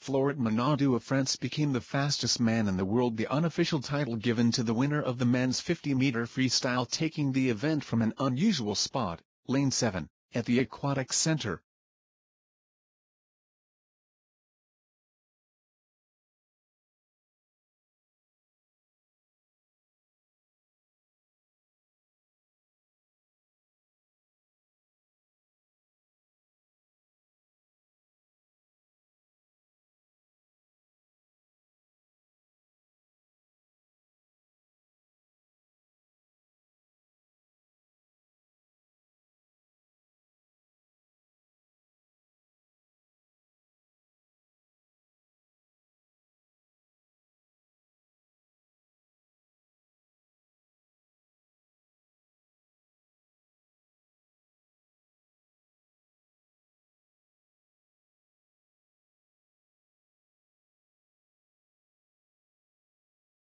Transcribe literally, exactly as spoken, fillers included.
Florent Manaudou of France became the fastest man in the world, the unofficial title given to the winner of the men's fifty meter freestyle, taking the event from an unusual spot, lane seven, at the Aquatic Center,